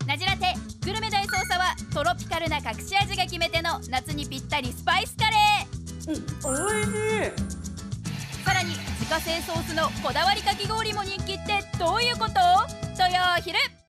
なじラテグルメ大捜査はトロピカルな隠し味が決め手の夏にぴったりスパイスカレー。 おいしい。 さらに自家製ソースのこだわりかき氷も人気ってどういうこと？土曜昼。